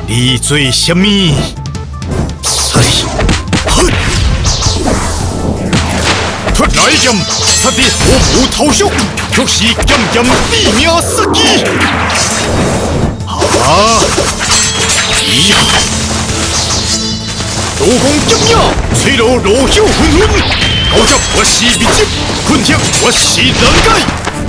你做什么？出来剑，他的火舞头胸，却是剑剑地命杀机。啊！咦呀！刀光剑影，吹落落袖纷纷。高脚我是秘籍，困天我是人界。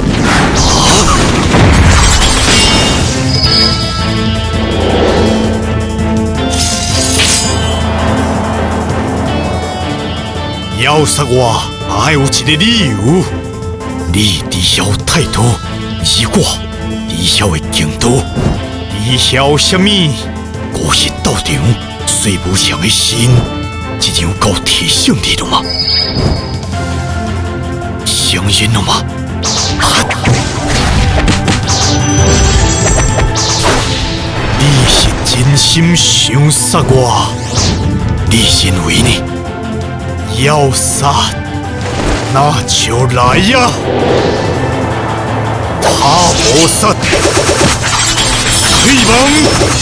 要杀我，还有一个理由。你知晓太多，而我知晓的更多。知晓什么？我是道场水无常的神，这样够提醒你了吗？相信了吗？你是真心想杀我？你认为呢？要杀，那就来呀！他不杀，吹猛，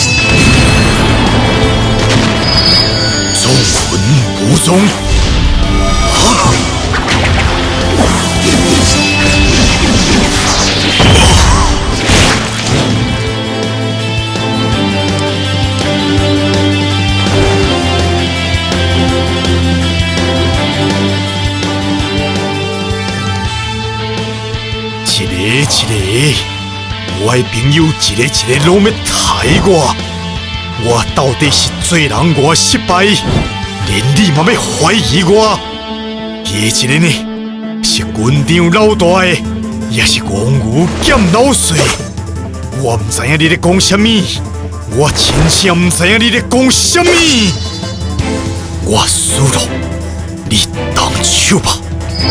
纵魂不踪。一个，我的朋友一个拢要害我到底是做人偌失败，连你嘛要怀疑我？一个呢，是军长老大的，也是王武兼老帅。我唔知影你咧讲什么，我真正唔知影你咧讲什么。我输了，你动手吧。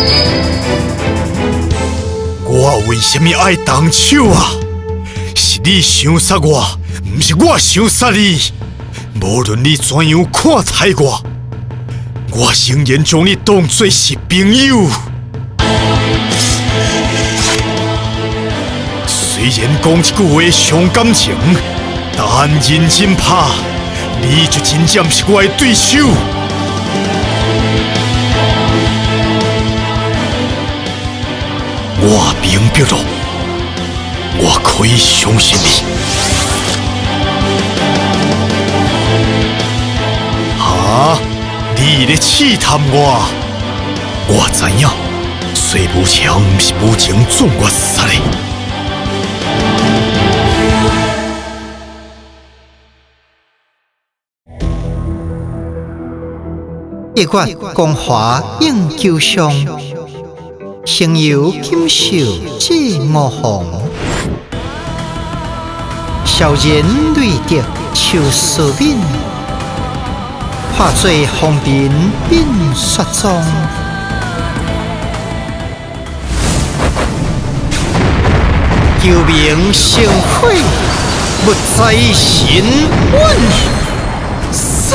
我为什么爱动手啊？是你想杀我，不是我想杀你。无论你怎样看待我，我仍然将你当作是朋友。虽然讲一句话伤感情，但认真拍，你就真正是我的对手。我明白了，我可以相信你。啊！你咧试探我？我知影，水无常不是无情总我杀的。 一月光华映旧上。成游锦绣这五行，少年泪滴秋思敏，化作红尘变雪中。救命成灰，不在神稳杀。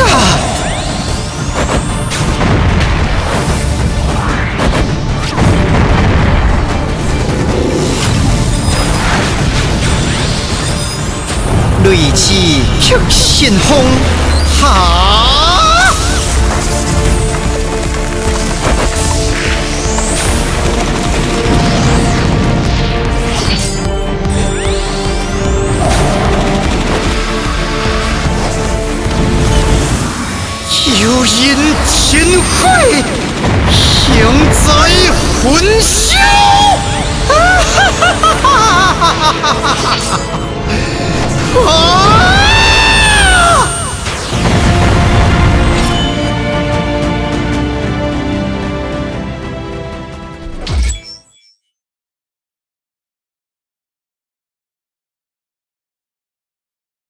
雷击曲神风，哈！有人前会。